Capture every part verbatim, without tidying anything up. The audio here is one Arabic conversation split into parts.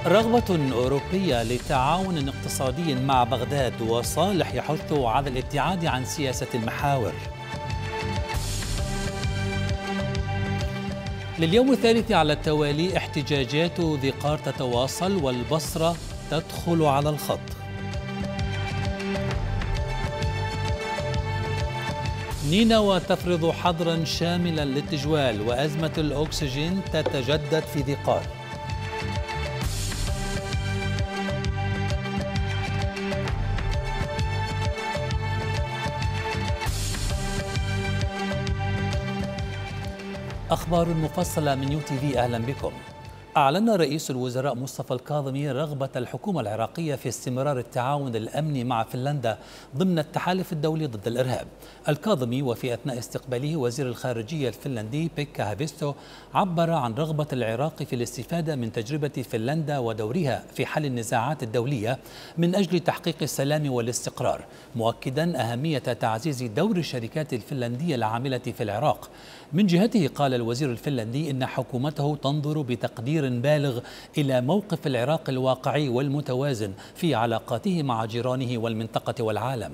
رغبة أوروبية لتعاون اقتصادي مع بغداد، وصالح يحث على الابتعاد عن سياسة المحاور. لليوم الثالث على التوالي احتجاجات ذي قار تتواصل، والبصرة تدخل على الخط. نينوى تفرض حظرا شاملا للتجوال، وأزمة الأكسجين تتجدد في ذي قار. أخبار مفصلة من يو تي في، أهلا بكم. أعلن رئيس الوزراء مصطفى الكاظمي رغبة الحكومة العراقية في استمرار التعاون الأمني مع فنلندا ضمن التحالف الدولي ضد الإرهاب. الكاظمي وفي أثناء استقباله وزير الخارجية الفنلندي بيكا هافيستو عبر عن رغبة العراق في الاستفادة من تجربة فنلندا ودورها في حل النزاعات الدولية من أجل تحقيق السلام والاستقرار، مؤكدا أهمية تعزيز دور الشركات الفنلندية العاملة في العراق. من جهته قال الوزير الفنلندي إن حكومته تنظر بتقدير بالغ إلى موقف العراق الواقعي والمتوازن في علاقاته مع جيرانه والمنطقة والعالم.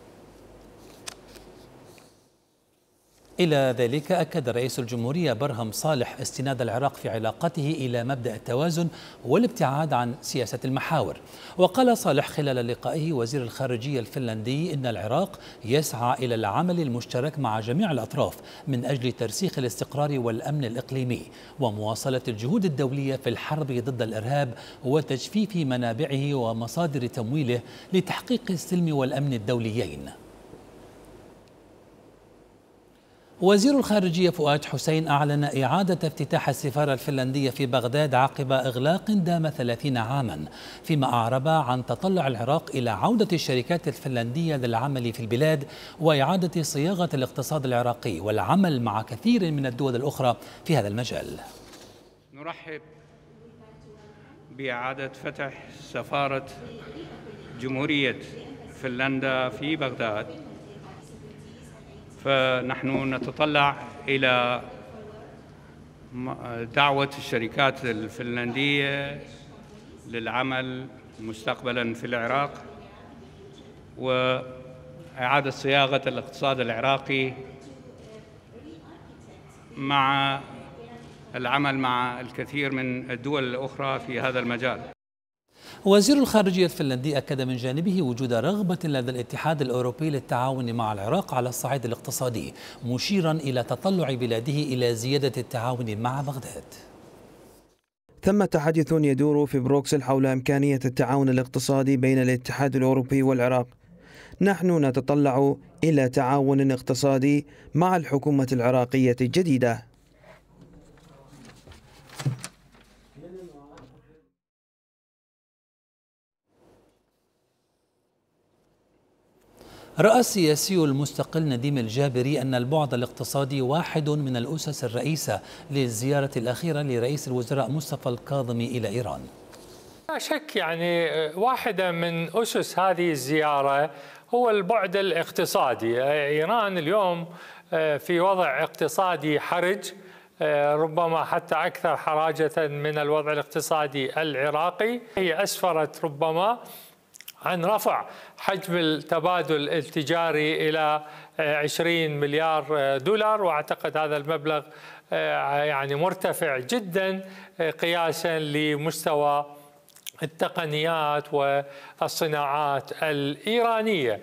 إلى ذلك أكد رئيس الجمهورية برهم صالح استناد العراق في علاقته إلى مبدأ التوازن والابتعاد عن سياسة المحاور. وقال صالح خلال لقائه وزير الخارجية الفنلندي إن العراق يسعى إلى العمل المشترك مع جميع الأطراف من أجل ترسيخ الاستقرار والأمن الإقليمي ومواصلة الجهود الدولية في الحرب ضد الإرهاب وتجفيف منابعه ومصادر تمويله لتحقيق السلم والأمن الدوليين. وزير الخارجية فؤاد حسين أعلن إعادة افتتاح السفارة الفنلندية في بغداد عقب إغلاق دام ثلاثين عاما، فيما أعرب عن تطلع العراق إلى عودة الشركات الفنلندية للعمل في البلاد وإعادة صياغة الاقتصاد العراقي والعمل مع كثير من الدول الأخرى في هذا المجال. نرحب بإعادة فتح سفارة جمهورية فنلندا في بغداد، فنحن نتطلع إلى دعوة الشركات الفنلندية للعمل مستقبلا في العراق وإعادة صياغة الاقتصاد العراقي مع العمل مع الكثير من الدول الأخرى في هذا المجال. وزير الخارجية الفنلندي أكد من جانبه وجود رغبة لدى الاتحاد الأوروبي للتعاون مع العراق على الصعيد الاقتصادي، مشيرا إلى تطلع بلاده إلى زيادة التعاون مع بغداد. ثم تحدث يدور في بروكسل حول إمكانية التعاون الاقتصادي بين الاتحاد الأوروبي والعراق. نحن نتطلع إلى تعاون اقتصادي مع الحكومة العراقية الجديدة. رأى السياسي المستقل نديم الجابري أن البعد الاقتصادي واحد من الأسس الرئيسة للزيارة الأخيرة لرئيس الوزراء مصطفى الكاظمي إلى إيران. لا شك يعني واحدة من أسس هذه الزيارة هو البعد الاقتصادي. إيران اليوم في وضع اقتصادي حرج، ربما حتى أكثر حراجة من الوضع الاقتصادي العراقي. هي أسفرت ربما عن رفع حجم التبادل التجاري إلى عشرين مليار دولار، وأعتقد هذا المبلغ يعني مرتفع جدا قياسا لمستوى التقنيات والصناعات الإيرانية.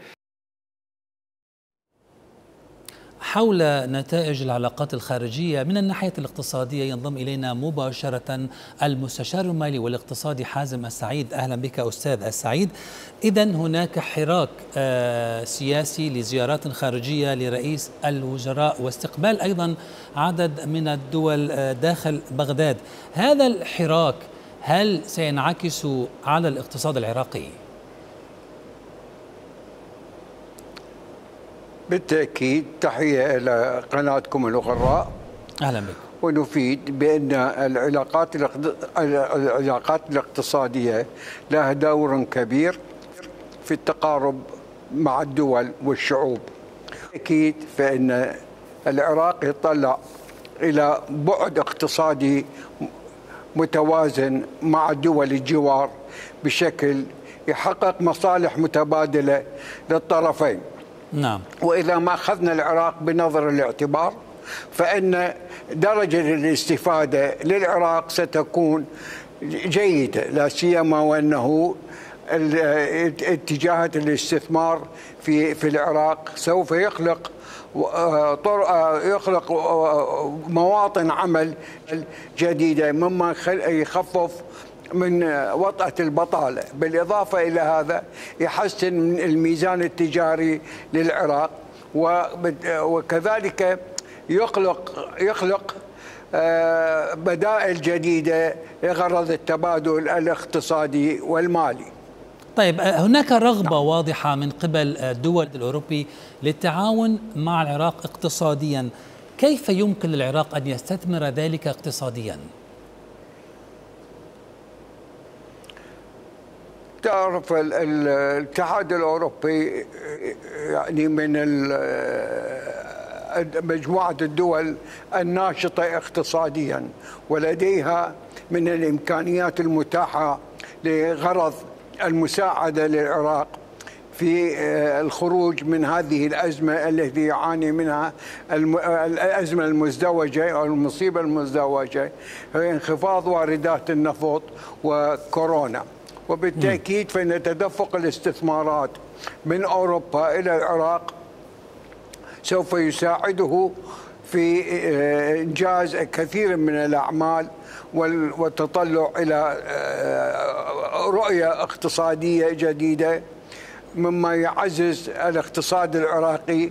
حول نتائج العلاقات الخارجية من الناحية الاقتصادية ينضم إلينا مباشرة المستشار المالي والاقتصادي حازم السعيد. أهلا بك أستاذ السعيد. إذن هناك حراك سياسي لزيارات خارجية لرئيس الوزراء واستقبال أيضا عدد من الدول داخل بغداد. هذا الحراك هل سينعكس على الاقتصاد العراقي؟ بالتأكيد. تحية إلى قناتكم الغراء. أهلا بك. ونفيد بأن العلاقات العلاقات الاقتصادية لها دور كبير في التقارب مع الدول والشعوب. أكيد فإن العراق يطلع إلى بعد اقتصادي متوازن مع دول الجوار بشكل يحقق مصالح متبادلة للطرفين. نعم. وإذا ما أخذنا العراق بنظر الاعتبار فإن درجة الاستفادة للعراق ستكون جيدة، لا سيما وأنه اتجاهات الاستثمار في في العراق سوف يخلق يخلق مواطن عمل جديدة مما يخفف من وطأة البطالة، بالإضافة إلى هذا يحسن من الميزان التجاري للعراق، وكذلك يخلق يخلق بدائل جديدة لغرض التبادل الاقتصادي والمالي. طيب، هناك رغبة واضحة من قبل الدول الأوروبي للتعاون مع العراق اقتصاديا، كيف يمكن للعراق أن يستثمر ذلك اقتصاديا؟ تعرف الاتحاد الأوروبي يعني من مجموعة الدول الناشطة اقتصاديا، ولديها من الإمكانيات المتاحة لغرض المساعدة للعراق في الخروج من هذه الأزمة التي يعاني منها الأزمة المزدوجة أو المصيبة المزدوجة، هي انخفاض واردات النفط وكورونا. وبالتأكيد فإن تدفق الاستثمارات من أوروبا إلى العراق سوف يساعده في إنجاز كثير من الأعمال والتطلع إلى رؤية اقتصادية جديدة مما يعزز الاقتصاد العراقي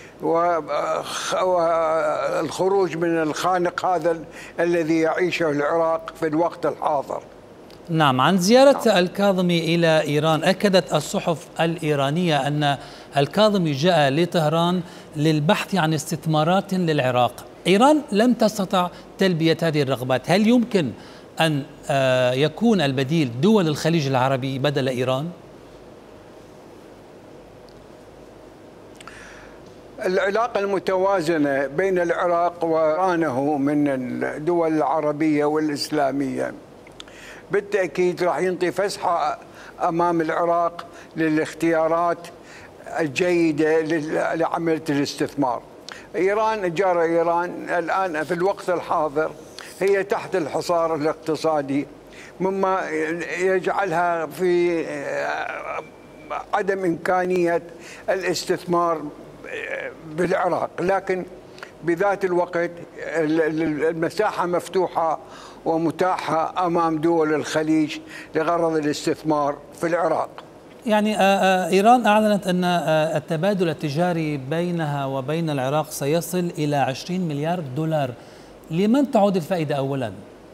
والخروج من الخانق هذا الذي يعيشه العراق في الوقت الحاضر. نعم. عن زيارة نعم. الكاظمي إلى إيران، أكدت الصحف الإيرانية أن الكاظمي جاء لطهران للبحث عن استثمارات للعراق. إيران لم تستطع تلبية هذه الرغبات، هل يمكن أن يكون البديل دول الخليج العربي بدل إيران؟ العلاقة المتوازنة بين العراق وإيرانه من الدول العربية والإسلامية بالتأكيد راح ينطي فسحة أمام العراق للاختيارات الجيدة لعملية الاستثمار. إيران جارة إيران الآن في الوقت الحاضر هي تحت الحصار الاقتصادي مما يجعلها في عدم إمكانية الاستثمار بالعراق، لكن بذات الوقت المساحة مفتوحة ومتاحة أمام دول الخليج لغرض الاستثمار في العراق. يعني إيران أعلنت أن التبادل التجاري بينها وبين العراق سيصل إلى عشرين مليار دولار، لمن تعود الفائدة أولا؟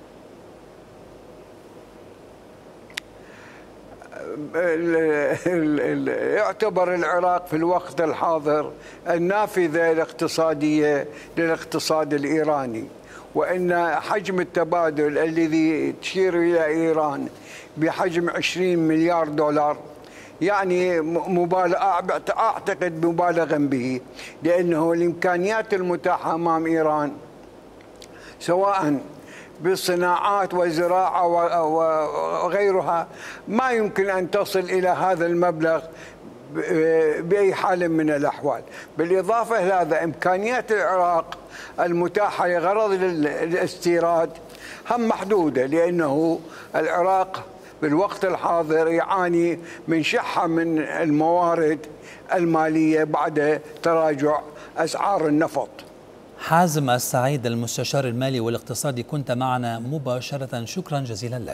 يعتبر العراق في الوقت الحاضر النافذة الاقتصادية للاقتصاد الإيراني، وإن حجم التبادل الذي تشير إلى إيران بحجم عشرين مليار دولار يعني مبالغ، أعتقد مبالغا به، لأنه الإمكانيات المتاحة أمام إيران سواء بالصناعات والزراعة وغيرها ما يمكن أن تصل إلى هذا المبلغ بأي حال من الأحوال. بالإضافة إلى هذا إمكانيات العراق المتاحة لغرض الاستيراد هم محدودة، لأنه العراق بالوقت الحاضر يعاني من شحة من الموارد المالية بعد تراجع أسعار النفط. حازم السعيد المستشار المالي والاقتصادي، كنت معنا مباشرة، شكرا جزيلا لك.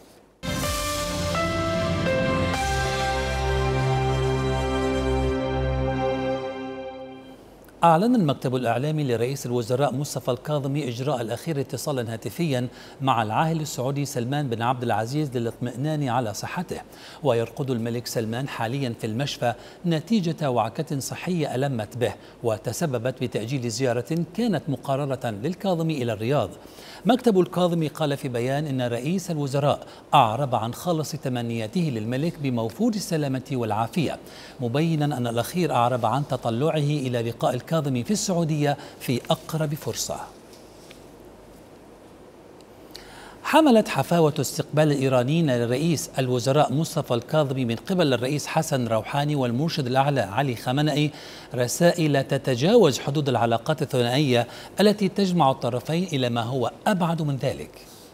أعلن المكتب الإعلامي لرئيس الوزراء مصطفى الكاظمي إجراء الأخير اتصالا هاتفيا مع العاهل السعودي سلمان بن عبد العزيز للاطمئنان على صحته. ويرقد الملك سلمان حاليا في المشفى نتيجة وعكة صحية ألمت به وتسببت بتأجيل زيارة كانت مقررة للكاظمي إلى الرياض. مكتب الكاظمي قال في بيان إن رئيس الوزراء أعرب عن خالص تمنياته للملك بموفور السلامة والعافية، مبينا أن الأخير أعرب عن تطلعه إلى لقاء الكاظمي في السعودية في أقرب فرصة. حملت حفاوة استقبال الإيرانيين لرئيس الوزراء مصطفى الكاظمي من قبل الرئيس حسن روحاني والمرشد الأعلى علي خامنئي رسائل تتجاوز حدود العلاقات الثنائية التي تجمع الطرفين إلى ما هو أبعد من ذلك.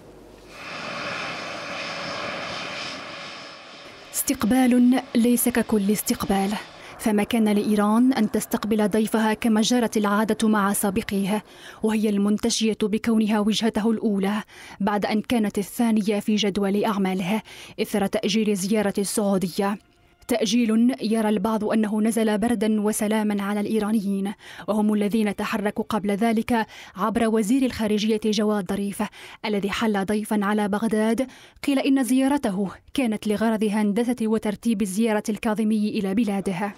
استقبال ليس ككل استقبال، فما كان لإيران أن تستقبل ضيفها كما جرت العادة مع سابقيها، وهي المنتشية بكونها وجهته الأولى بعد أن كانت الثانية في جدول أعمالها إثر تأجيل زيارة السعودية. تأجيل يرى البعض أنه نزل بردا وسلاما على الإيرانيين، وهم الذين تحركوا قبل ذلك عبر وزير الخارجية جواد ظريف الذي حل ضيفا على بغداد. قيل إن زيارته كانت لغرض هندسة وترتيب زيارة الكاظمي إلى بلاده.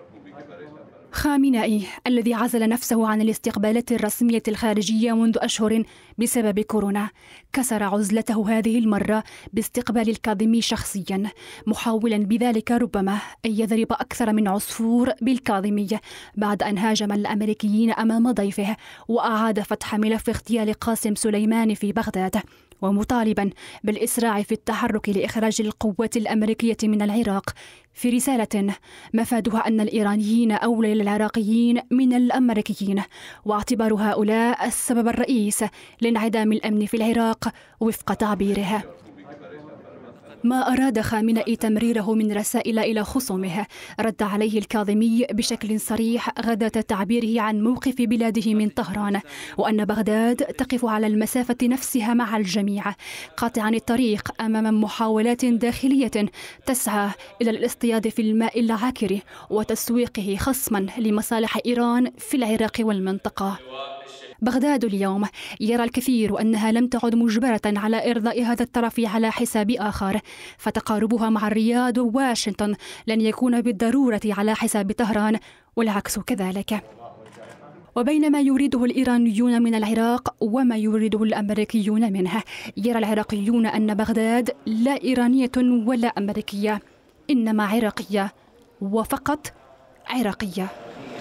خامنئي الذي عزل نفسه عن الاستقبالات الرسمية الخارجية منذ أشهر بسبب كورونا كسر عزلته هذه المرة باستقبال الكاظمي شخصيا، محاولا بذلك ربما أن يضرب أكثر من عصفور بالكاظمي بعد أن هاجم الأمريكيين أمام ضيفه وأعاد فتح ملف اغتيال قاسم سليماني في بغداد، ومطالبا بالإسراع في التحرك لإخراج القوات الأمريكية من العراق في رسالة مفادها أن الإيرانيين أولى للعراقيين من الأمريكيين، واعتبار هؤلاء السبب الرئيس لانعدام الأمن في العراق وفق تعبيره. ما أراد خامنئي تمريره من رسائل إلى خصومه رد عليه الكاظمي بشكل صريح غداة تعبيره عن موقف بلاده من طهران، وأن بغداد تقف على المسافة نفسها مع الجميع، قاطعا الطريق أمام محاولات داخلية تسعى إلى الاصطياد في الماء العاكر وتسويقه خصما لمصالح إيران في العراق والمنطقة. بغداد اليوم يرى الكثير أنها لم تعد مجبرة على إرضاء هذا الطرف على حساب آخر، فتقاربها مع الرياض وواشنطن لن يكون بالضرورة على حساب طهران والعكس كذلك. وبين ما يريده الإيرانيون من العراق وما يريده الأمريكيون منها، يرى العراقيون أن بغداد لا إيرانية ولا أمريكية، إنما عراقية وفقط عراقية.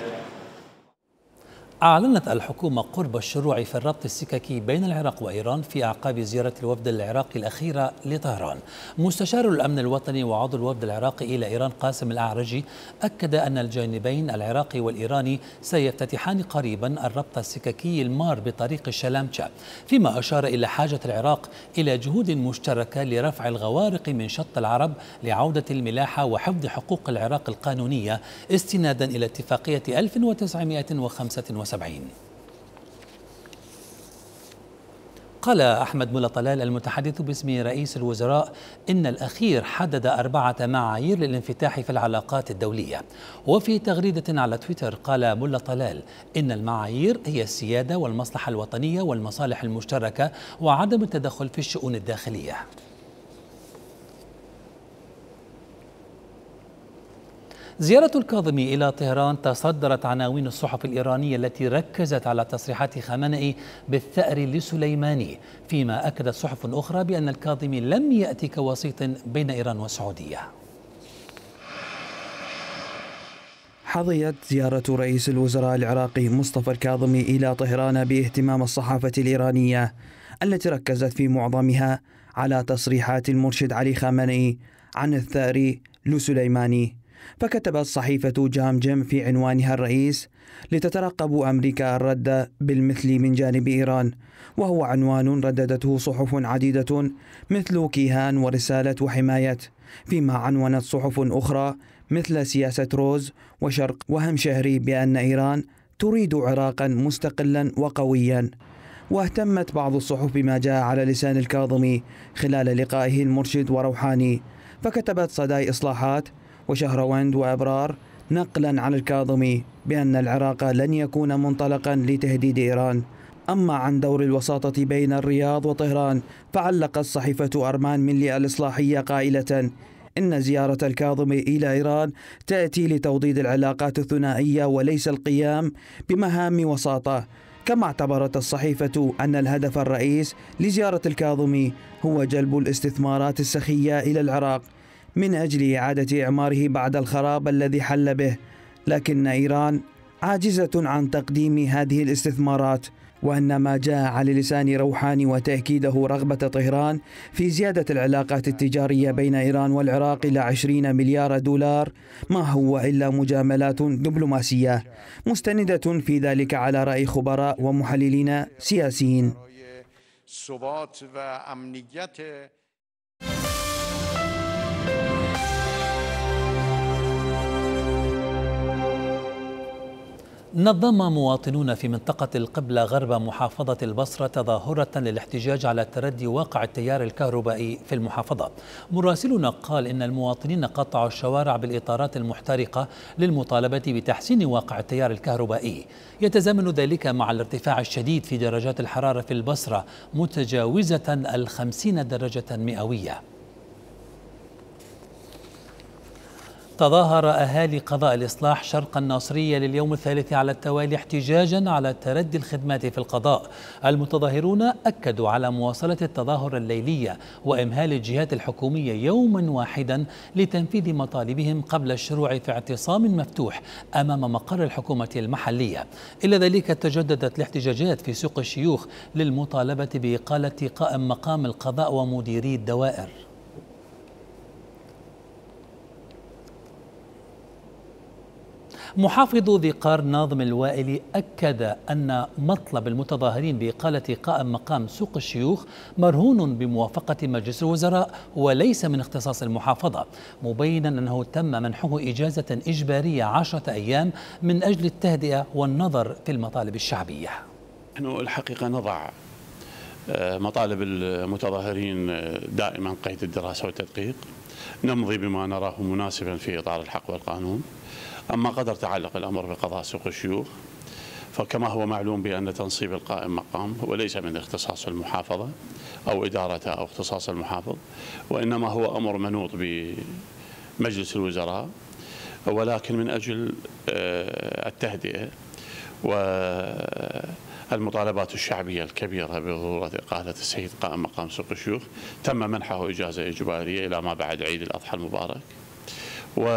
أعلنت الحكومة قرب الشروع في الربط السككي بين العراق وإيران في أعقاب زيارة الوفد العراقي الأخيرة لطهران. مستشار الأمن الوطني وعضو الوفد العراقي إلى إيران قاسم الأعرجي أكد أن الجانبين العراقي والإيراني سيفتتحان قريبا الربط السككي المار بطريق الشلامشة، فيما أشار إلى حاجة العراق إلى جهود مشتركة لرفع الغوارق من شط العرب لعودة الملاحة وحفظ حقوق العراق القانونية استنادا إلى اتفاقية ألف وتسعمائة وخمسة وسبعين. قال أحمد ملا طلال المتحدث باسم رئيس الوزراء إن الأخير حدد أربعة معايير للانفتاح في العلاقات الدولية. وفي تغريدة على تويتر قال ملا طلال إن المعايير هي السيادة والمصلحة الوطنية والمصالح المشتركة وعدم التدخل في الشؤون الداخلية. زيارة الكاظمي إلى طهران تصدرت عناوين الصحف الإيرانية التي ركزت على تصريحات خامنئي بالثأر لسليماني، فيما أكدت صحف أخرى بأن الكاظمي لم يأتي كوسيط بين إيران والسعودية. حظيت زيارة رئيس الوزراء العراقي مصطفى الكاظمي إلى طهران باهتمام الصحافة الإيرانية التي ركزت في معظمها على تصريحات المرشد علي خامنئي عن الثأر لسليماني. فكتبت صحيفة جام جيم في عنوانها الرئيس لتترقب أمريكا الرد بالمثل من جانب إيران، وهو عنوان رددته صحف عديدة مثل كيهان ورسالة وحماية، فيما عنونت صحف أخرى مثل سياسة روز وشرق وهم شهري بأن إيران تريد عراقا مستقلا وقويا. واهتمت بعض الصحف بما جاء على لسان الكاظمي خلال لقائه المرشد وروحاني، فكتبت صداي إصلاحات وشهروند وأبرار نقلا عن الكاظمي بأن العراق لن يكون منطلقا لتهديد إيران. أما عن دور الوساطة بين الرياض وطهران فعلقت صحيفة أرمان ملي الإصلاحية قائلة إن زيارة الكاظمي إلى إيران تأتي لتوطيد العلاقات الثنائية وليس القيام بمهام وساطة. كما اعتبرت الصحيفة أن الهدف الرئيس لزيارة الكاظمي هو جلب الاستثمارات السخية إلى العراق من أجل إعادة إعماره بعد الخراب الذي حل به، لكن إيران عاجزة عن تقديم هذه الاستثمارات، وأن ما جاء على لسان روحاني وتأكيده رغبة طهران في زيادة العلاقات التجارية بين إيران والعراق إلى عشرين مليار دولار ما هو إلا مجاملات دبلوماسية مستندة في ذلك على رأي خبراء ومحللين سياسيين. نظم مواطنون في منطقة القبلة غرب محافظة البصرة تظاهرة للاحتجاج على تردي واقع التيار الكهربائي في المحافظة. مراسلنا قال إن المواطنين قطعوا الشوارع بالإطارات المحترقة للمطالبة بتحسين واقع التيار الكهربائي، يتزامن ذلك مع الارتفاع الشديد في درجات الحرارة في البصرة متجاوزة الخمسين درجة مئوية. تظاهر أهالي قضاء الإصلاح شرق الناصرية لليوم الثالث على التوالي احتجاجا على تردي الخدمات في القضاء. المتظاهرون أكدوا على مواصلة التظاهر الليلية وإمهال الجهات الحكومية يوما واحدا لتنفيذ مطالبهم قبل الشروع في اعتصام مفتوح أمام مقر الحكومة المحلية. إلى ذلك تجددت الاحتجاجات في سوق الشيوخ للمطالبة بإقالة قائم مقام القضاء ومديري الدوائر. محافظ ذي قار ناظم الوائلي أكد أن مطلب المتظاهرين بإقالة قائم مقام سوق الشيوخ مرهون بموافقة مجلس الوزراء وليس من اختصاص المحافظة، مبينا أنه تم منحه إجازة إجبارية عشرة أيام من أجل التهدئة والنظر في المطالب الشعبية. نحن الحقيقة نضع مطالب المتظاهرين دائما قيد الدراسة والتدقيق، نمضي بما نراه مناسبا في إطار الحق والقانون. أما قدر تعلق الأمر بقضاء سوق الشيوخ فكما هو معلوم بأن تنصيب القائم مقام هو ليس من اختصاص المحافظة أو إدارتها أو اختصاص المحافظ، وإنما هو أمر منوط بمجلس الوزراء، ولكن من أجل التهدئة والمطالبات الشعبية الكبيرة بضرورة إقالة السيد قائم مقام سوق الشيوخ تم منحه إجازة إجبارية إلى ما بعد عيد الأضحى المبارك. و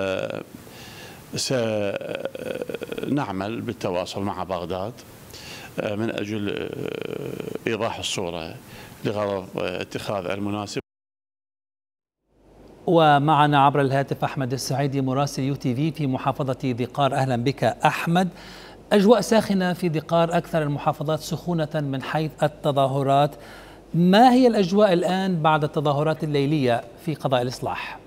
سنعمل بالتواصل مع بغداد من أجل إيضاح الصورة لغرض اتخاذ المناسب. ومعنا عبر الهاتف أحمد السعيدي مراسل يو تي في في محافظة ذي قار. أهلا بك أحمد. أجواء ساخنة في ذي قار، أكثر المحافظات سخونة من حيث التظاهرات. ما هي الأجواء الآن بعد التظاهرات الليلية في قضاء الإصلاح؟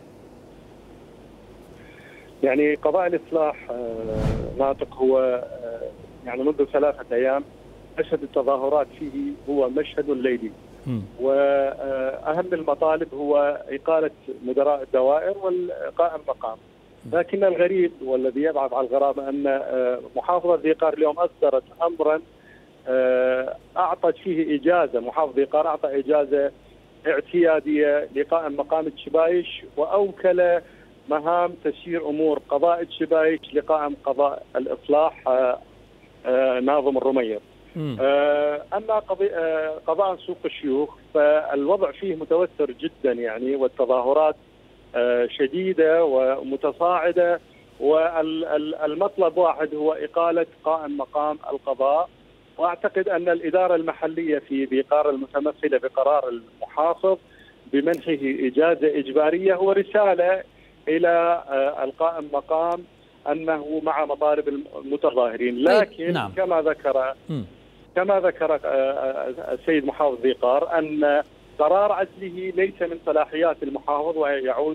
يعني قضاء الإصلاح ناطق هو يعني منذ ثلاثة أيام مشهد التظاهرات فيه هو مشهد ليلي، وأهم المطالب هو إقالة مدراء الدوائر والقائم مقام. لكن الغريب والذي يبعث على الغرابة أن محافظة ذي قار اليوم أصدرت أمرا أعطت فيه إجازة، محافظ ذي قار أعطى إجازة اعتيادية لقائم مقام الشبايش، وأوكل مهام تسيير امور قضاء الشبايش لقائم قضاء الاصلاح ناظم الرمير. اما قضاء سوق الشيوخ فالوضع فيه متوتر جدا يعني، والتظاهرات شديده ومتصاعده، والمطلب واحد هو اقاله قائم مقام القضاء. واعتقد ان الاداره المحليه في ذي قار المتمثله بقرار المحافظ بمنحه اجازه اجباريه هو رساله إلى القائم مقام أنه مع مطالب المتظاهرين. لكن نعم. كما ذكر م. كما ذكر السيد محافظ ذي قار أن قرار عزله ليس من صلاحيات المحافظ ويعود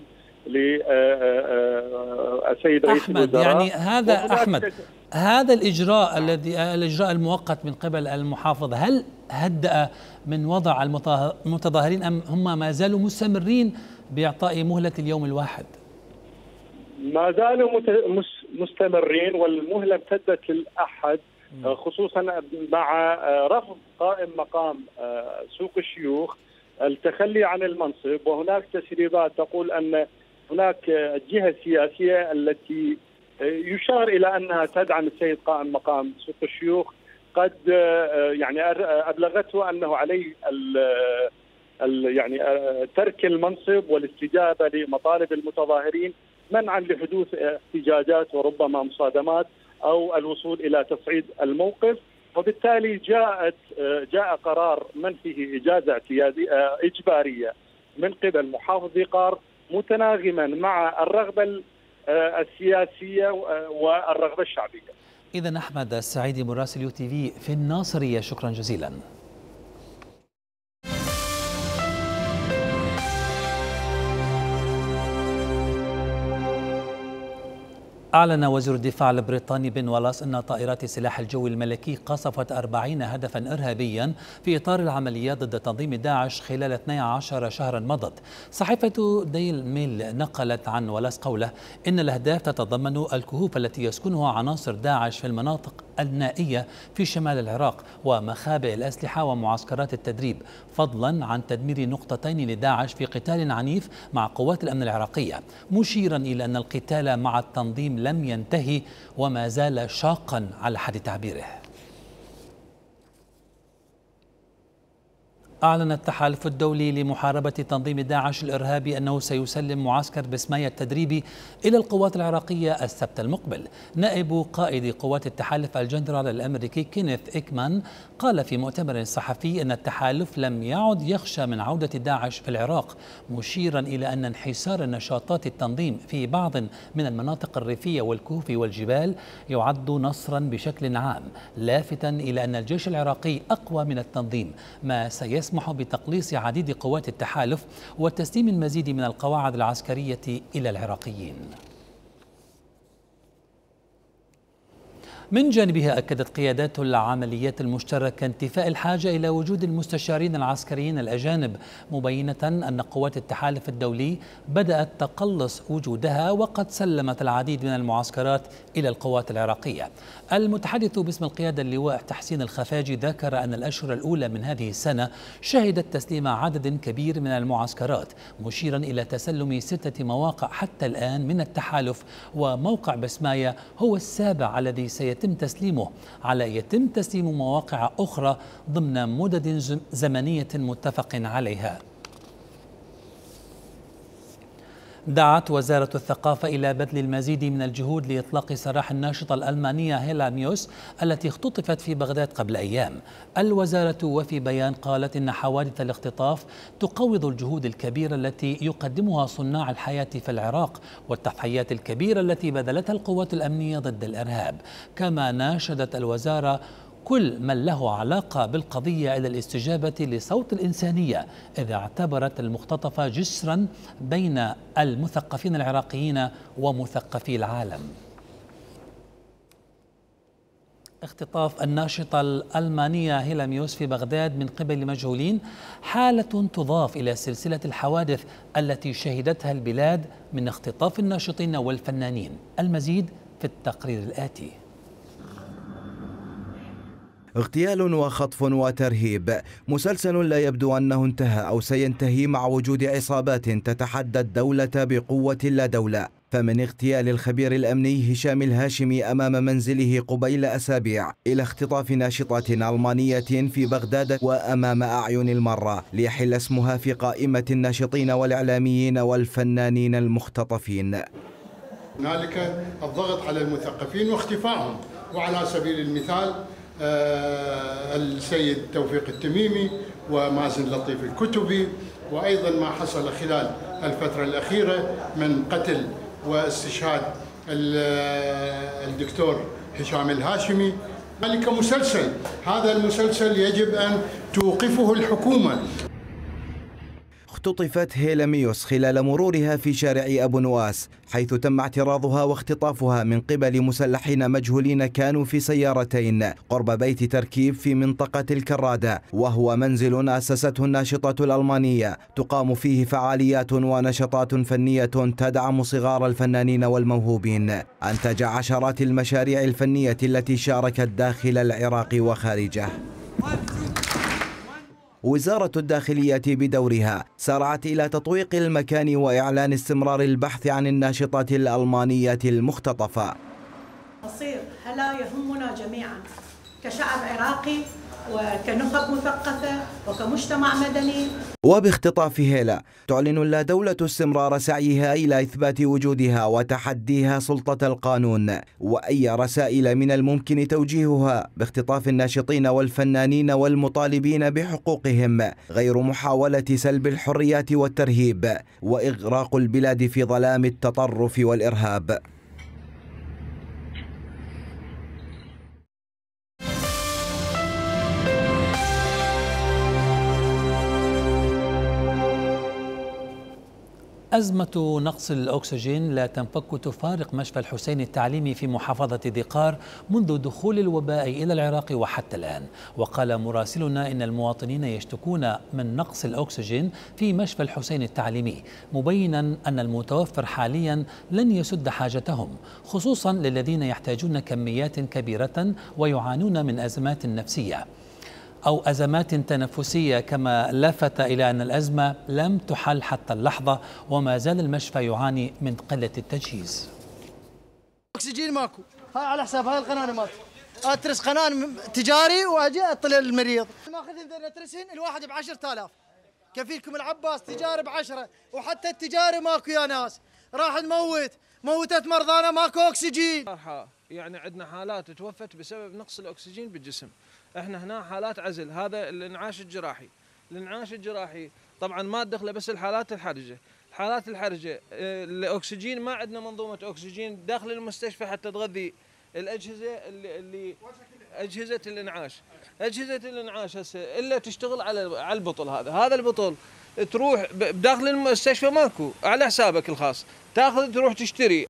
للسيد رئيس الوزراء. يعني هذا أحمد هذا الإجراء الذي الإجراء المؤقت من قبل المحافظ هل هدأ من وضع المتظاهرين أم هم ما زالوا مستمرين بإعطاء مهلة اليوم الواحد؟ ما زالوا مستمرين، والمهلة امتدت للأحد، خصوصا مع رفض قائم مقام سوق الشيوخ التخلي عن المنصب. وهناك تسريبات تقول أن هناك جهة سياسية التي يشار إلى أنها تدعم السيد قائم مقام سوق الشيوخ قد يعني أبلغته أنه عليه يعني ترك المنصب والاستجابة لمطالب المتظاهرين منعا لحدوث احتجاجات وربما مصادمات أو الوصول إلى تصعيد الموقف، وبالتالي جاءت جاء قرار منفه إجازة اعتيادية إجبارية من قبل محافظ ذي قار متناغما مع الرغبة السياسية والرغبة الشعبية. إذن أحمد السعيدي مراسل يو تي في في الناصرية، شكرا جزيلا. أعلن وزير الدفاع البريطاني بن والاس أن طائرات السلاح الجوي الملكي قصفت أربعين هدفا إرهابيا في إطار العمليات ضد تنظيم داعش خلال اثني عشر شهرا مضت. صحيفة ديل ميل نقلت عن والاس قوله إن الأهداف تتضمن الكهوف التي يسكنها عناصر داعش في المناطق النائية في شمال العراق ومخابئ الأسلحة ومعسكرات التدريب، فضلا عن تدمير نقطتين لداعش في قتال عنيف مع قوات الأمن العراقية، مشيرا إلى أن القتال مع التنظيم لم ينتهي وما زال شاقا على حد تعبيره. أعلن التحالف الدولي لمحاربة تنظيم داعش الإرهابي أنه سيسلم معسكر بسماية التدريبي إلى القوات العراقية السبت المقبل. نائب قائد قوات التحالف الجنرال الأمريكي كينيث إيكمان قال في مؤتمر صحفي أن التحالف لم يعد يخشى من عودة داعش في العراق، مشيرا إلى أن انحسار نشاطات التنظيم في بعض من المناطق الريفية والكهوف والجبال يعد نصرا بشكل عام، لافتا إلى أن الجيش العراقي أقوى من التنظيم، ما سيسمح يسمح بتقليص عديد قوات التحالف وتسليم المزيد من القواعد العسكرية إلى العراقيين. من جانبها أكدت قيادات العمليات المشتركة انتفاء الحاجة إلى وجود المستشارين العسكريين الأجانب، مبينة أن قوات التحالف الدولي بدأت تقلص وجودها وقد سلمت العديد من المعسكرات إلى القوات العراقية. المتحدث باسم القيادة اللواء تحسين الخفاجي ذكر أن الأشهر الأولى من هذه السنة شهدت تسليم عدد كبير من المعسكرات، مشيرا إلى تسلم ستة مواقع حتى الآن من التحالف، وموقع بسماية هو السابع الذي سيتم يتم تسليمه، على يتم تسليم مواقع أخرى ضمن مدد زمنية متفق عليها. دعت وزارة الثقافة إلى بذل المزيد من الجهود لإطلاق سراح الناشطة الألمانية هيلا ميوس التي اختطفت في بغداد قبل أيام. الوزارة وفي بيان قالت إن حوادث الاختطاف تقوض الجهود الكبيرة التي يقدمها صناع الحياة في العراق والتضحيات الكبيرة التي بذلتها القوات الأمنية ضد الإرهاب. كما ناشدت الوزارة كل من له علاقة بالقضية إلى الاستجابة لصوت الإنسانية، إذا اعتبرت المختطفة جسرا بين المثقفين العراقيين ومثقفي العالم. اختطاف الناشطة الألمانية هيلا ميوس في بغداد من قبل مجهولين حالة تضاف إلى سلسلة الحوادث التي شهدتها البلاد من اختطاف الناشطين والفنانين. المزيد في التقرير الآتي. اغتيال وخطف وترهيب، مسلسل لا يبدو أنه انتهى أو سينتهي مع وجود عصابات تتحدى الدولة بقوة لا دولة. فمن اغتيال الخبير الأمني هشام الهاشمي أمام منزله قبيل أسابيع إلى اختطاف ناشطة ألمانية في بغداد وأمام أعين المرة ليحل اسمها في قائمة الناشطين والإعلاميين والفنانين المختطفين. هنالك الضغط على المثقفين واختفائهم، وعلى سبيل المثال آه السيد توفيق التميمي ومازن لطيف الكتبي، وأيضا ما حصل خلال الفترة الأخيرة من قتل واستشهاد الدكتور هشام الهاشمي. ذلك مسلسل، هذا المسلسل يجب أن توقفه الحكومة. اختطفت هيلا ميوس خلال مرورها في شارع أبو نواس، حيث تم اعتراضها واختطافها من قبل مسلحين مجهولين كانوا في سيارتين قرب بيت تركيب في منطقة الكرادة، وهو منزل أسسته الناشطة الألمانية تقام فيه فعاليات ونشاطات فنية تدعم صغار الفنانين والموهوبين. أنتج عشرات المشاريع الفنية التي شاركت داخل العراق وخارجه. وزارة الداخلية بدورها سارعت إلى تطويق المكان وإعلان استمرار البحث عن الناشطة الألمانية المختطفة. مصير هلا يهمنا جميعا كشعب عراقي وكنخب مثقفة وكمجتمع مدني. وباختطاف هيلا تعلن اللا دولة استمرار سعيها إلى إثبات وجودها وتحديها سلطة القانون، وأي رسائل من الممكن توجيهها باختطاف الناشطين والفنانين والمطالبين بحقوقهم، غير محاولة سلب الحريات والترهيب وإغراق البلاد في ظلام التطرف والإرهاب. أزمة نقص الأكسجين لا تنفك تفارق مشفى الحسين التعليمي في محافظة ذي قار منذ دخول الوباء إلى العراق وحتى الآن. وقال مراسلنا إن المواطنين يشتكون من نقص الأكسجين في مشفى الحسين التعليمي، مبينا أن المتوفر حاليا لن يسد حاجتهم، خصوصا للذين يحتاجون كميات كبيرة ويعانون من أزمات نفسية أو أزمات تنفسية، كما لفت إلى أن الأزمة لم تحل حتى اللحظة وما زال المشفى يعاني من قلة التجهيز. أكسجين ماكو، هاي على حساب هاي القنانة مالتي، أترس قنان تجاري وأجي أطلع المريض. ماخذ نترسين الواحد ب عشرة آلاف، كفيلكم العباس تجاري بعشرة، وحتى التجاري ماكو يا ناس، راح نموت، موتت مرضانا ماكو أكسجين. يعني عندنا حالات توفت بسبب نقص الأكسجين بالجسم. احنا هنا حالات عزل، هذا الانعاش الجراحي، الانعاش الجراحي طبعا ما تدخله بس الحالات الحرجه، الحالات الحرجه الاكسجين ما عندنا منظومه اكسجين داخل المستشفى حتى تغذي الاجهزه اللي, اللي اجهزه الانعاش، اجهزه الانعاش هسه الا تشتغل على على البطل، هذا هذا البطل تروح بداخل المستشفى ماكو، على حسابك الخاص تاخذ تروح تشتري.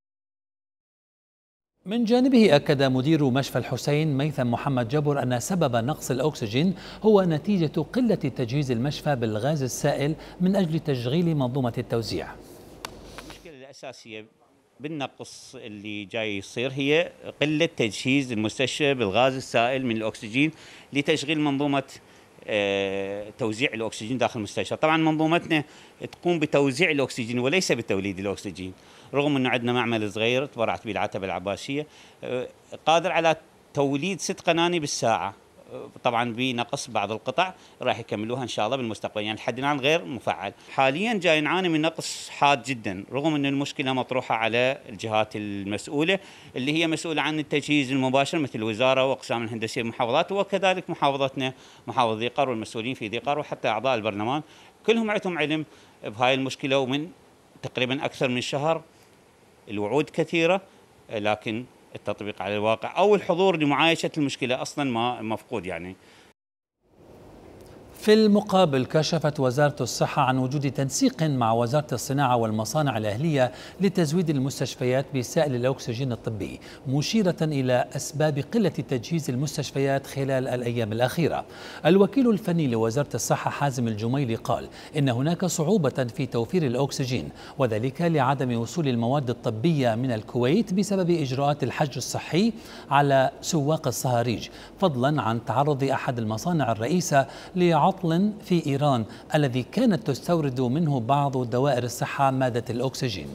من جانبه أكد مدير مشفى الحسين ميثم محمد جبر أن سبب نقص الأكسجين هو نتيجة قلة تجهيز المشفى بالغاز السائل من أجل تشغيل منظومة التوزيع. المشكلة الأساسية بالنقص اللي جاي يصير هي قلة تجهيز المستشفى بالغاز السائل من الأكسجين لتشغيل منظومة توزيع الأكسجين داخل المستشفى. طبعا منظومتنا تقوم بتوزيع الأكسجين وليس بتوليد الأكسجين، رغم أنه عندنا معمل صغير تبرعت به العتبة العباسية قادر على توليد ست قناني بالساعة، طبعا بنقص بعض القطع راح يكملوها ان شاء الله بالمستقبل، يعني لحد الان غير مفعل. حاليا جاي نعاني من نقص حاد جدا، رغم ان المشكله مطروحه على الجهات المسؤوله اللي هي مسؤوله عن التجهيز المباشر مثل الوزاره واقسام الهندسيه بالمحافظات، وكذلك محافظتنا محافظه ذي قار والمسؤولين في ذي قار وحتى اعضاء البرلمان كلهم عندهم علم بهاي المشكله، ومن تقريبا اكثر من شهر الوعود كثيره لكن التطبيق على الواقع أو الحضور لمعايشة المشكلة أصلا ما مفقود. يعني في المقابل كشفت وزارة الصحة عن وجود تنسيق مع وزارة الصناعة والمصانع الأهلية لتزويد المستشفيات بسائل الأكسجين الطبي، مشيرة إلى أسباب قلة تجهيز المستشفيات خلال الأيام الأخيرة. الوكيل الفني لوزارة الصحة حازم الجميلي قال إن هناك صعوبة في توفير الأكسجين، وذلك لعدم وصول المواد الطبية من الكويت بسبب إجراءات الحجر الصحي على سواق الصهاريج، فضلا عن تعرض أحد المصانع الرئيسة لعطل في إيران الذي كانت تستورد منه بعض دوائر الصحة مادة الأكسجين.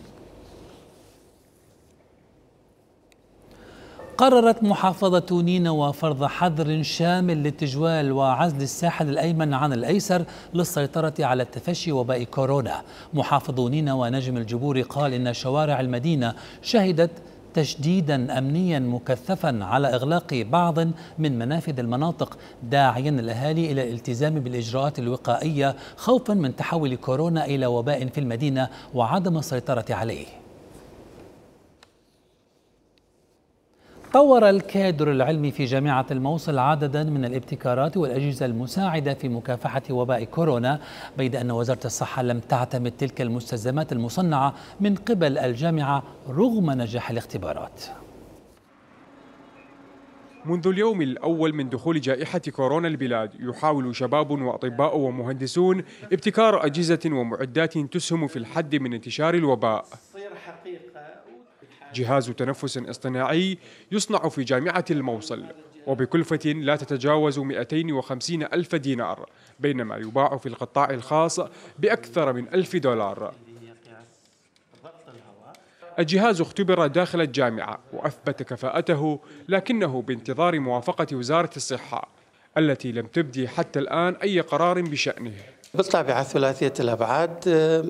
قررت محافظة نينوى فرض حظر شامل للتجوال وعزل الساحل الأيمن عن الأيسر للسيطرة على تفشي وباء كورونا. محافظ نينوى نجم الجبوري قال إن شوارع المدينة شهدت تشديدا أمنيا مكثفا على إغلاق بعض من منافذ المناطق، داعيا الأهالي إلى الالتزام بالإجراءات الوقائية خوفا من تحول كورونا إلى وباء في المدينة وعدم السيطرة عليه. طور الكادر العلمي في جامعة الموصل عددا من الابتكارات والأجهزة المساعدة في مكافحة وباء كورونا، بيد أن وزارة الصحة لم تعتمد تلك المستلزمات المصنعة من قبل الجامعة رغم نجاح الاختبارات. منذ اليوم الأول من دخول جائحة كورونا البلاد يحاول شباب وأطباء ومهندسون ابتكار أجهزة ومعدات تسهم في الحد من انتشار الوباء. جهاز تنفس اصطناعي يصنع في جامعة الموصل وبكلفة لا تتجاوز مئتين وخمسين ألف دينار، بينما يباع في القطاع الخاص بأكثر من ألف دولار. الجهاز اختبر داخل الجامعة وأثبت كفاءته، لكنه بانتظار موافقة وزارة الصحة التي لم تبدي حتى الآن أي قرار بشأنه. بالطبيعة ثلاثية الأبعاد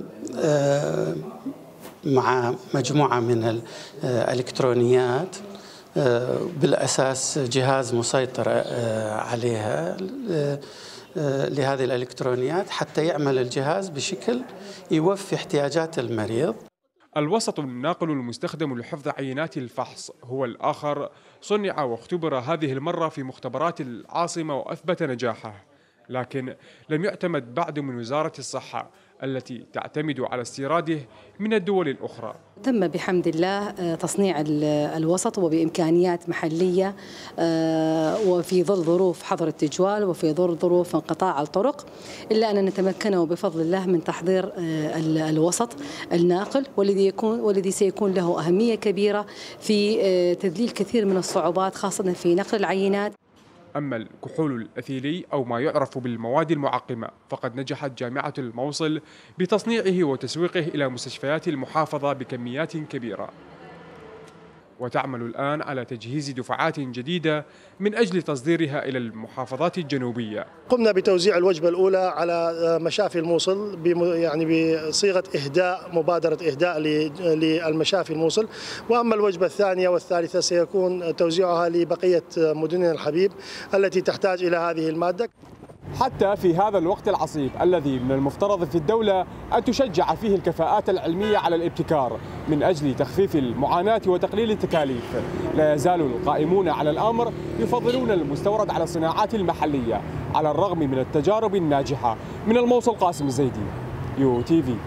مع مجموعة من الإلكترونيات بالأساس جهاز مسيطر عليها لهذه الإلكترونيات حتى يعمل الجهاز بشكل يوفي احتياجات المريض. الوسط الناقل المستخدم لحفظ عينات الفحص هو الآخر، صنع واختبر هذه المرة في مختبرات العاصمة وأثبت نجاحه، لكن لم يعتمد بعد من وزارة الصحة التي تعتمد على استيراده من الدول الأخرى. تم بحمد الله تصنيع الوسط وبإمكانيات محلية وفي ظل ظروف حظر التجوال وفي ظل ظروف انقطاع الطرق، إلا أن نتمكن بفضل الله من تحضير الوسط الناقل والذي يكون والذي سيكون له أهمية كبيرة في تذليل كثير من الصعوبات خاصة في نقل العينات. أما الكحول الأثيلي أو ما يعرف بالمواد المعقمة فقد نجحت جامعة الموصل بتصنيعه وتسويقه إلى مستشفيات المحافظة بكميات كبيرة، وتعمل الآن على تجهيز دفعات جديدة من أجل تصديرها إلى المحافظات الجنوبية. قمنا بتوزيع الوجبة الأولى على مشافي الموصل يعني بصيغة إهداء مبادرة إهداء للمشافي الموصل، وأما الوجبة الثانية والثالثة سيكون توزيعها لبقية مدننا الحبيب التي تحتاج إلى هذه المادة. حتى في هذا الوقت العصيب الذي من المفترض في الدولة أن تشجع فيه الكفاءات العلمية على الابتكار من أجل تخفيف المعاناة وتقليل التكاليف، لا يزال القائمون على الأمر يفضلون المستورد على الصناعات المحلية على الرغم من التجارب الناجحة. من الموصل قاسم الزيدي، يو تي في.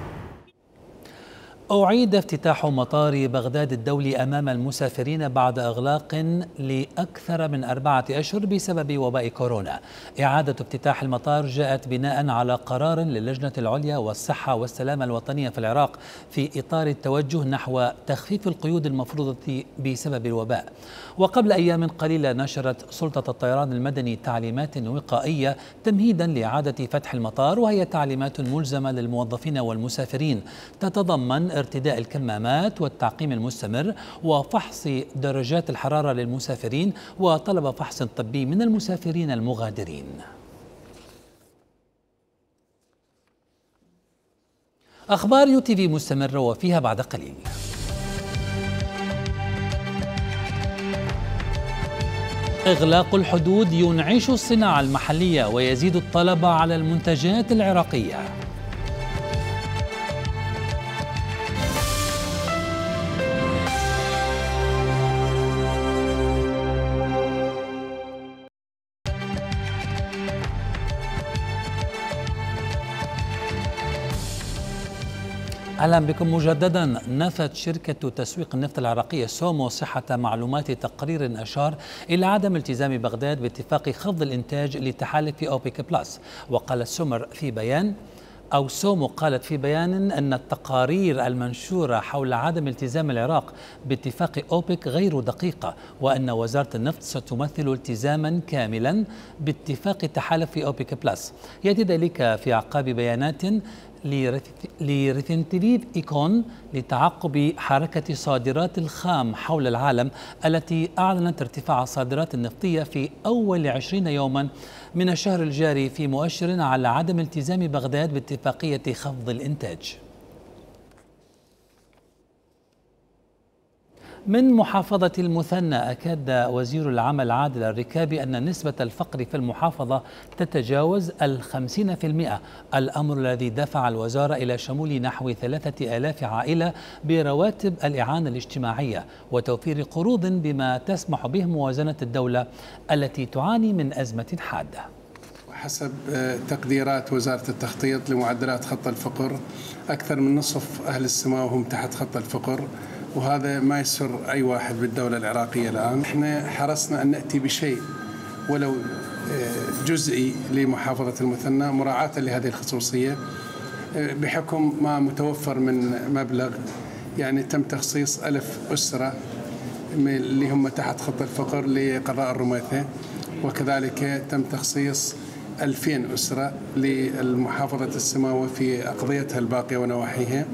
أعيد افتتاح مطار بغداد الدولي أمام المسافرين بعد إغلاق لأكثر من أربعة أشهر بسبب وباء كورونا. إعادة افتتاح المطار جاءت بناء على قرار للجنة العليا والصحة والسلامة الوطنية في العراق في إطار التوجه نحو تخفيف القيود المفروضة بسبب الوباء. وقبل أيام قليلة نشرت سلطة الطيران المدني تعليمات وقائية تمهيدا لإعادة فتح المطار، وهي تعليمات ملزمة للموظفين والمسافرين تتضمن ارتداء الكمامات والتعقيم المستمر وفحص درجات الحرارة للمسافرين وطلب فحص طبي من المسافرين المغادرين. أخبار يو تي في مستمرة وفيها بعد قليل. إغلاق الحدود ينعش الصناعة المحلية ويزيد الطلب على المنتجات العراقية. أهلا بكم مجددا. نفت شركة تسويق النفط العراقية سومو صحة معلومات تقرير أشار إلى عدم التزام بغداد باتفاق خفض الإنتاج لتحالف أوبك بلس. وقال سومر في بيان أو سومو قالت في بيان أن التقارير المنشورة حول عدم التزام العراق باتفاق أوبك غير دقيقة، وأن وزارة النفط ستمثل التزاما كاملا باتفاق تحالف أوبك بلس. يأتي ذلك في أعقاب بيانات لريثنتليف إيكون لتعقب حركة صادرات الخام حول العالم التي أعلنت ارتفاع الصادرات النفطية في أول عشرين يوما من الشهر الجاري، في مؤشر على عدم التزام بغداد باتفاقية خفض الإنتاج. من محافظة المثنى أكد وزير العمل عادل الركابي أن نسبة الفقر في المحافظة تتجاوز الخمسين في المئة، الأمر الذي دفع الوزارة إلى شمول نحو ثلاثة آلاف عائلة برواتب الإعانة الاجتماعية وتوفير قروض بما تسمح به موازنة الدولة التي تعاني من أزمة حادة. حسب تقديرات وزارة التخطيط لمعدلات خط الفقر، أكثر من نصف أهل السماء وهم تحت خط الفقر، وهذا ما يسر أي واحد بالدولة العراقية الآن. احنا حرصنا أن نأتي بشيء ولو جزئي لمحافظة المثنى مراعاة لهذه الخصوصية بحكم ما متوفر من مبلغ، يعني تم تخصيص ألف أسرة اللي هم تحت خط الفقر لقضاء الرماثة، وكذلك تم تخصيص ألفين أسرة للمحافظة السماوة في أقضيتها الباقية ونواحيها،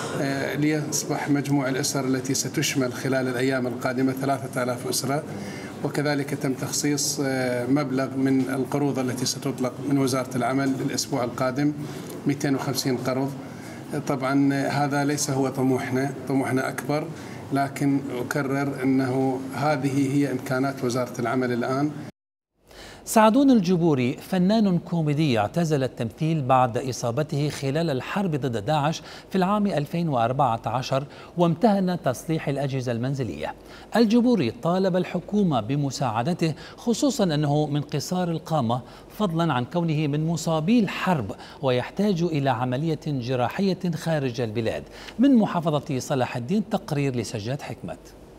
ليصبح مجموع الأسر التي ستشمل خلال الأيام القادمة ثلاثة آلاف أسرة. وكذلك تم تخصيص مبلغ من القروض التي ستطلق من وزارة العمل الأسبوع القادم مئتين وخمسين قرض. طبعا هذا ليس هو طموحنا، طموحنا أكبر، لكن أكرر أنه هذه هي إمكانات وزارة العمل الآن. سعدون الجبوري فنان كوميدي اعتزل التمثيل بعد إصابته خلال الحرب ضد داعش في العام ألفين وأربعة عشر وامتهن تصليح الأجهزة المنزلية. الجبوري طالب الحكومة بمساعدته، خصوصا أنه من قصار القامة فضلا عن كونه من مصابي الحرب ويحتاج إلى عملية جراحية خارج البلاد. من محافظة صلاح الدين تقرير لسجاد حكمت.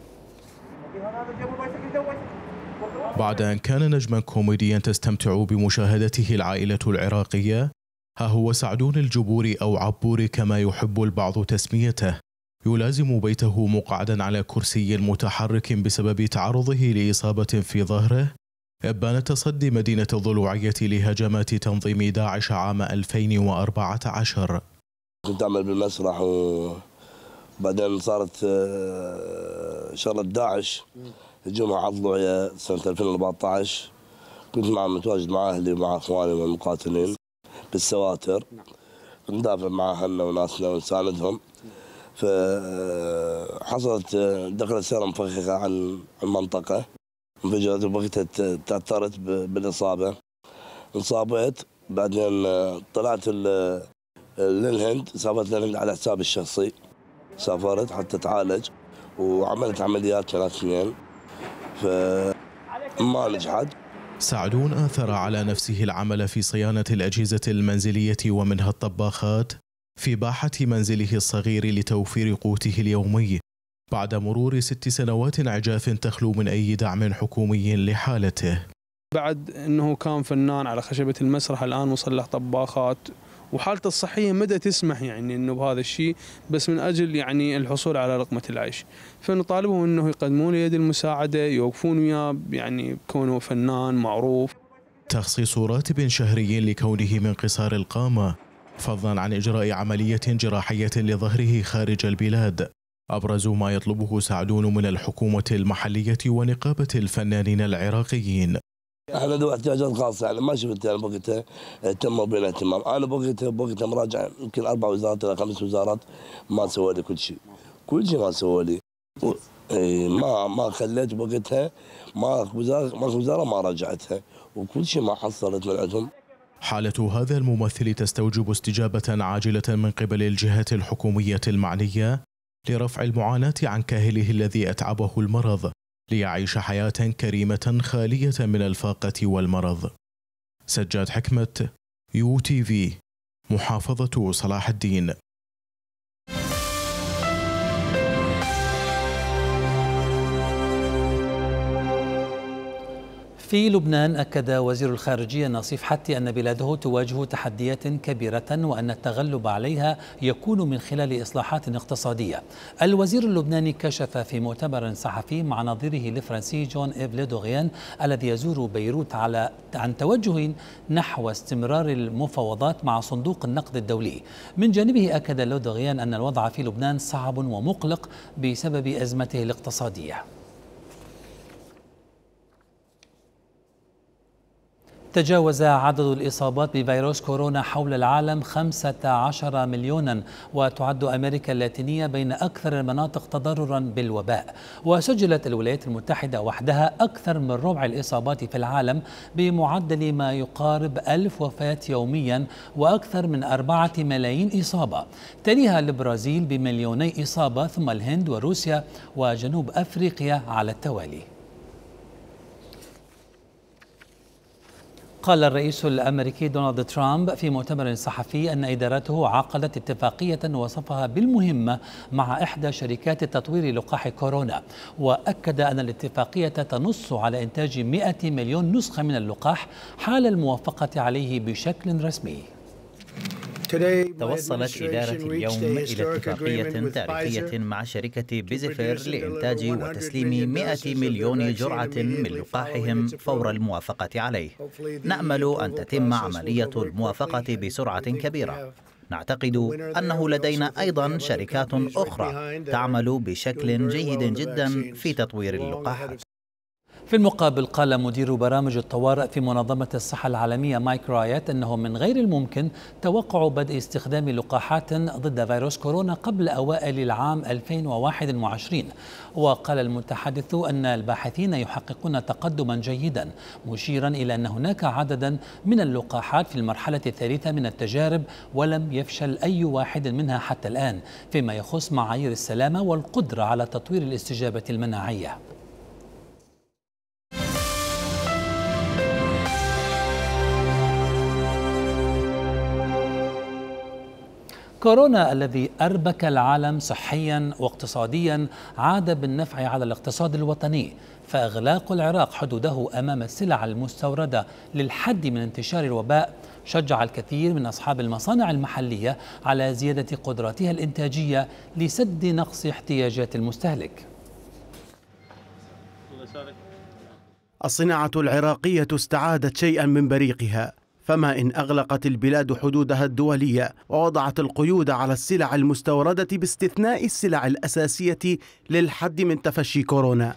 بعد أن كان نجما كوميديا تستمتع بمشاهدته العائلة العراقية، ها هو سعدون الجبوري أو عبوري كما يحب البعض تسميته، يلازم بيته مقعدا على كرسي متحرك بسبب تعرضه لإصابة في ظهره إبان تصدي مدينة الضلوعية لهجمات تنظيم داعش عام ألفين وأربعة عشر. كنت أعمل بالمسرح وبعدين صارت شغلة داعش هجومها على الضلوعية سنة ألفين وأربعة عشر. كنت مع متواجد مع أهلي ومع إخواني والمقاتلين بالسواتر، ندافع مع أهلنا وناسنا ونساندهم. فحصلت دخلت سيارة مفخخة على المنطقة، انفجرت وبغيت تأثرت بالإصابة، انصابت. بعدين طلعت للهند، سافرت للهند على حسابي الشخصي، سافرت حتى تعالج وعملت عمليات كانت اثنين فما نجحت. سعدون آثر على نفسه العمل في صيانة الأجهزة المنزلية ومنها الطباخات في باحة منزله الصغير لتوفير قوته اليومي بعد مرور ست سنوات عجاف تخلو من أي دعم حكومي لحالته. بعد أنه كان فنان على خشبة المسرح، الآن مصلح طباخات، وحالته الصحية مدى تسمح يعني أنه بهذا الشيء، بس من أجل يعني الحصول على لقمة العيش. فنطالبهم أنه يقدمون يد المساعدة، يوقفون وياه يعني كونه فنان معروف. تخصيص راتب شهري لكونه من قصار القامة، فضلا عن إجراء عملية جراحية لظهره خارج البلاد، أبرز ما يطلبه سعدون من الحكومة المحلية ونقابة الفنانين العراقيين. احنا ذو احتياجات خاصه، يعني ما شفت انا بوقتها تم بين اهتمام، انا بوقتها بوقتها مراجع يمكن اربع وزارات الى خمس وزارات ما سوى لي كل شيء، كل شيء ما سوى لي، ما ما خليت بوقتها ما وزاره ما وزاره ما راجعتها، وكل شيء ما حصلت من عندهم. حالة هذا الممثل تستوجب استجابة عاجلة من قبل الجهات الحكومية المعنية لرفع المعاناة عن كاهله الذي أتعبه المرض، ليعيش حياة كريمة خالية من الفاقة والمرض. سجاد حكمت، يو تي في، محافظة صلاح الدين. في لبنان أكد وزير الخارجية نصيف حتي أن بلاده تواجه تحديات كبيرة وأن التغلب عليها يكون من خلال إصلاحات اقتصادية. الوزير اللبناني كشف في مؤتمر صحفي مع نظيره الفرنسي جون إيف لو دوغيان الذي يزور بيروت على عن توجه نحو استمرار المفاوضات مع صندوق النقد الدولي. من جانبه أكد لو دوغيان أن الوضع في لبنان صعب ومقلق بسبب أزمته الاقتصادية. تجاوز عدد الإصابات بفيروس كورونا حول العالم خمسة عشر مليونا، وتعد أمريكا اللاتينية بين أكثر المناطق تضررا بالوباء. وسجلت الولايات المتحدة وحدها أكثر من ربع الإصابات في العالم بمعدل ما يقارب ألف وفاة يوميا وأكثر من أربعة ملايين إصابة. تليها البرازيل بمليوني إصابة، ثم الهند وروسيا وجنوب أفريقيا على التوالي. قال الرئيس الأمريكي دونالد ترامب في مؤتمر صحفي أن إدارته عقدت اتفاقية وصفها بالمهمة مع إحدى شركات تطوير لقاح كورونا، وأكد أن الاتفاقية تنص على إنتاج مئة مليون نسخة من اللقاح حال الموافقة عليه بشكل رسمي. توصلت إدارة اليوم إلى اتفاقية تاريخية مع شركة بيزيفير لإنتاج وتسليم مئة مليون جرعة من لقاحهم فور الموافقة عليه. نأمل أن تتم عملية الموافقة بسرعة كبيرة. نعتقد أنه لدينا أيضا شركات أخرى تعمل بشكل جيد جدا في تطوير اللقاحات. في المقابل قال مدير برامج الطوارئ في منظمة الصحة العالمية مايك رايت أنه من غير الممكن توقع بدء استخدام لقاحات ضد فيروس كورونا قبل أوائل العام ألفين وواحد وعشرين. وقال المتحدث أن الباحثين يحققون تقدما جيدا، مشيرا إلى أن هناك عددا من اللقاحات في المرحلة الثالثة من التجارب ولم يفشل أي واحد منها حتى الآن فيما يخص معايير السلامة والقدرة على تطوير الاستجابة المناعية. كورونا الذي أربك العالم صحيا واقتصاديا عاد بالنفع على الاقتصاد الوطني، فإغلاق العراق حدوده أمام السلع المستوردة للحد من انتشار الوباء شجع الكثير من أصحاب المصانع المحلية على زيادة قدراتها الإنتاجية لسد نقص احتياجات المستهلك. الصناعة العراقية استعادت شيئا من بريقها، فما إن أغلقت البلاد حدودها الدولية ووضعت القيود على السلع المستوردة باستثناء السلع الأساسية للحد من تفشي كورونا،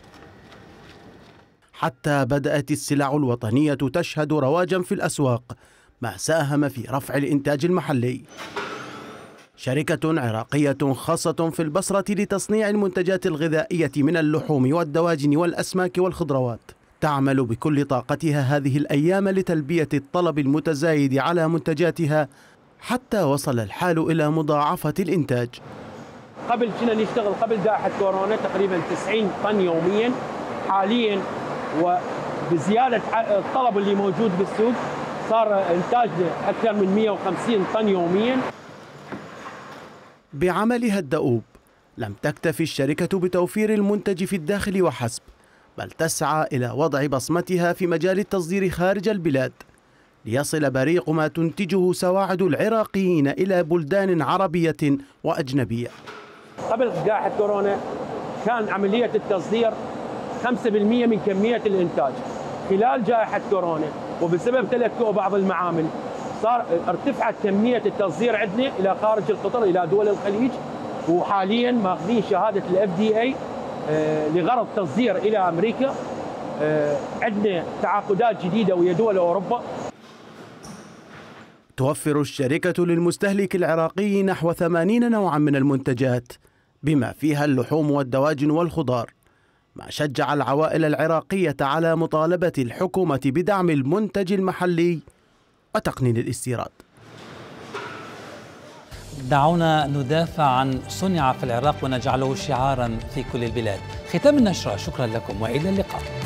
حتى بدأت السلع الوطنية تشهد رواجا في الأسواق، ما ساهم في رفع الإنتاج المحلي. شركة عراقية خاصة في البصرة لتصنيع المنتجات الغذائية من اللحوم والدواجن والأسماك والخضروات تعمل بكل طاقتها هذه الأيام لتلبية الطلب المتزايد على منتجاتها، حتى وصل الحال إلى مضاعفة الإنتاج. قبل كنا نشتغل قبل جائحة كورونا تقريبا تسعين طن يوميا، حاليا وبزيادة الطلب اللي موجود بالسوق صار إنتاجنا أكثر من مئة وخمسين طن يوميا. بعملها الدؤوب لم تكتفي الشركة بتوفير المنتج في الداخل وحسب، بل تسعى إلى وضع بصمتها في مجال التصدير خارج البلاد، ليصل بريق ما تنتجه سواعد العراقيين إلى بلدان عربية وأجنبية. قبل جائحة كورونا كان عملية التصدير خمسة بالمئة من كمية الإنتاج. خلال جائحة كورونا وبسبب تلكؤ بعض المعامل صار ارتفعت كمية التصدير عندنا إلى خارج القطر إلى دول الخليج، وحاليا ماخذين شهادة الاف دي اي لغرض تصدير إلى أمريكا. عندنا تعاقدات جديدة ويا دول أوروبا. توفر الشركة للمستهلك العراقي نحو ثمانين نوعا من المنتجات بما فيها اللحوم والدواجن والخضار، ما شجع العوائل العراقية على مطالبة الحكومة بدعم المنتج المحلي وتقنين الاستيراد. دعونا ندافع عن صنع في العراق ونجعله شعارا في كل البلاد. ختام النشرة، شكرا لكم وإلى اللقاء.